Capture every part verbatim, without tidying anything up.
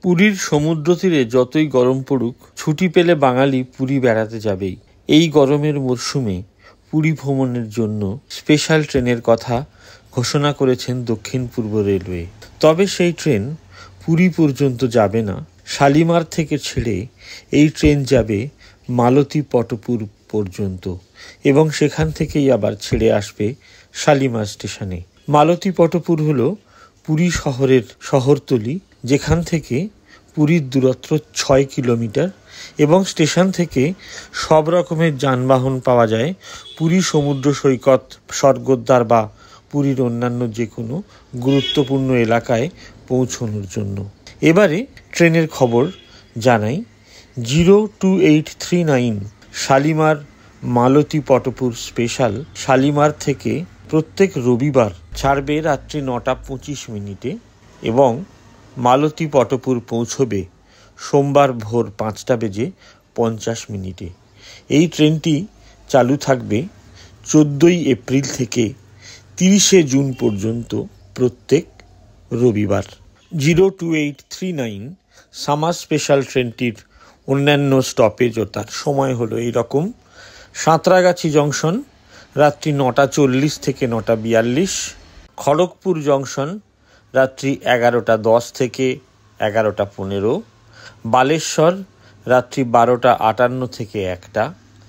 পুরীর সমুদ্র তীরে যতই গরম পড়ুক, ছুটি পেলে বাঙালি পুরী বেড়াতে যাবেই। এই গরমের মরশুমে পুরী ভ্রমণের জন্য স্পেশাল ট্রেনের কথা ঘোষণা করেছেন দক্ষিণ পূর্ব রেলওয়ে। তবে সেই ট্রেন পুরী পর্যন্ত যাবে না। শালিমার থেকে ছেড়ে এই ট্রেন যাবে মালতী পটপুর পর্যন্ত এবং সেখান থেকেই আবার ছেড়ে আসবে শালিমার স্টেশনে। মালতী পটপুর হলো পুরী শহরের শহরতলি, যেখান থেকে পুরীর দূরত্ব ছয় কিলোমিটার এবং স্টেশন থেকে সব রকমের যানবাহন পাওয়া যায় পুরী সমুদ্র সৈকত, স্বর্গদ্বার বা পুরীর অন্যান্য যে কোনো গুরুত্বপূর্ণ এলাকায় পৌঁছানোর জন্য। এবারে ট্রেনের খবর জানাই। Zero two eight three nine Shalimar Malatipatpur special Shalimar থেকে প্রত্যেক রবিবার ছাড়বে রাত্রি নটা পঁচিশ মিনিটে এবং মালতী পটপুর পৌঁছবে সোমবার ভোর পাঁচটা বেজে পঞ্চাশ মিনিটে। এই ট্রেনটি চালু থাকবে চোদ্দোই এপ্রিল থেকে তিরিশে জুন পর্যন্ত প্রত্যেক রবিবার। Zero two eight three nine summer special ট্রেনটির অন্যান্য স্টপেজ ও তার সময় হলো এইরকম। সাঁতরাগাছি জংশন রাত্রি নটা চল্লিশ থেকে নটা বিয়াল্লিশ, খড়গপুর জংশন রাত্রি এগারোটা দশ থেকে এগারোটা পনেরো, বালেশ্বর রাত্রি বারোটা আটান্ন থেকে একটা,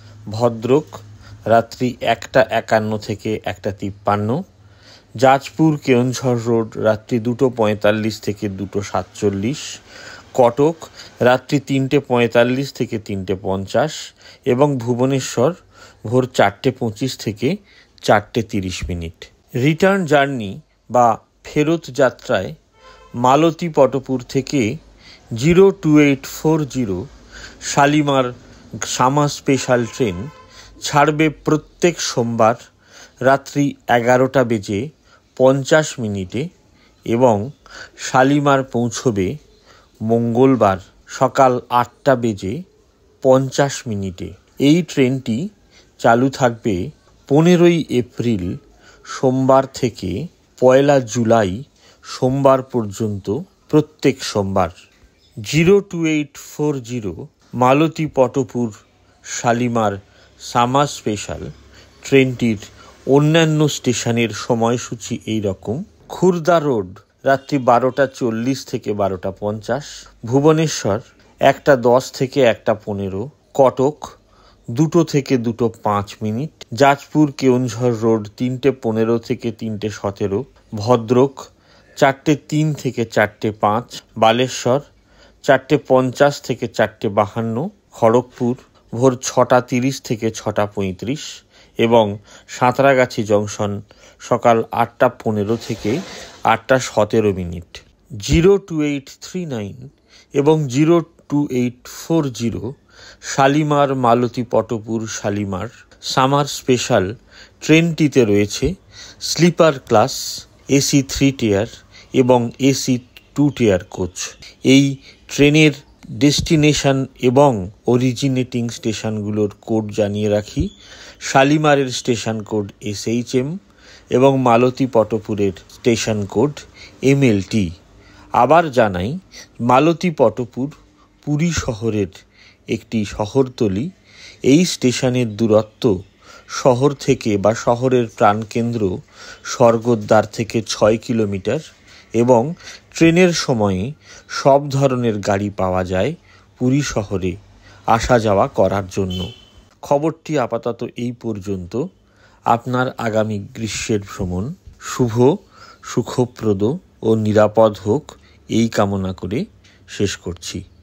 ভদ্রক রাত্রি একটা একান্ন থেকে একটা তিপ্পান্ন, জাজপুর কেওনঝড় রোড রাত্রি দুটো পঁয়তাল্লিশ থেকে দুটো সাতচল্লিশ, কটক রাত্রি তিনটে পঁয়তাল্লিশ থেকে তিনটে পঞ্চাশ এবং ভুবনেশ্বর ভোর চারটে পঁচিশ থেকে চারটে তিরিশ মিনিট। রিটার্ন জার্নি বা ফেরত যাত্রায় মালতী পটপুর থেকে zero two eight four zero Shalimar summer special train ছাড়বে প্রত্যেক সোমবার রাত্রি এগারোটা বেজে পঞ্চাশ মিনিটে এবং শালিমার পৌঁছবে মঙ্গলবার সকাল আটটা বেজে পঞ্চাশ মিনিটে। এই ট্রেনটি চালু থাকবে পনেরোই এপ্রিল সোমবার থেকে পয়লা জুলাই সোমবার পর্যন্ত প্রত্যেক সোমবার। Zero two eight four zero Malatipatpur Shalimar summer special ট্রেনটির অন্যান্য স্টেশনের সময়সূচি এই রকম। খুরদা রোড রাত্রি বারোটা চল্লিশ থেকে বারোটা পঞ্চাশ, ভুবনেশ্বর একটা দশ থেকে একটা পনেরো, কটক দুটো থেকে দুটো পাঁচ মিনিট, জাজপুর কেওনঝড় রোড তিনটে পনেরো থেকে তিনটে সতেরো, ভদ্রক চারটে তিন থেকে চারটে পাঁচ, বালেশ্বর চারটে পঞ্চাশ থেকে চারটে বাহান্ন, খড়গপুর ভোর ছটা তিরিশ থেকে ছটা পঁয়ত্রিশ এবং সাঁতরাগাছি জংশন সকাল আটটা পনেরো থেকে আটটা সতেরো মিনিট। Zero two eight three nine এবং zero two eight four zero Shalimar Malatipatpur Shalimar summer special ট্রেনটিতে রয়েছে sleeper class, AC three tier এবং এসি টু টিয়ার কোচ। এই ট্রেনের ডেস্টিনেশন এবং অরিজিনেটিং স্টেশনগুলোর কোড জানিয়ে রাখি। শালিমারের স্টেশন কোড এসএইচএম এবং মালতী পটপুরের স্টেশন কোড এমএলটি। আবার জানাই, মালতী পটপুর পুরী শহরের একটি শহরতলি। এই স্টেশনের দূরত্ব শহর থেকে বা শহরের প্রাণকেন্দ্র স্বর্গদ্বার থেকে ছয় কিলোমিটার এবং ট্রেনের সময়ে সব ধরনের গাড়ি পাওয়া যায় পুরী শহরে আসা যাওয়া করার জন্য। খবরটি আপাতত এই পর্যন্ত। আপনার আগামী গ্রীষ্মের ভ্রমণ শুভ, সুখপ্রদ ও নিরাপদ হোক এই কামনা করে শেষ করছি।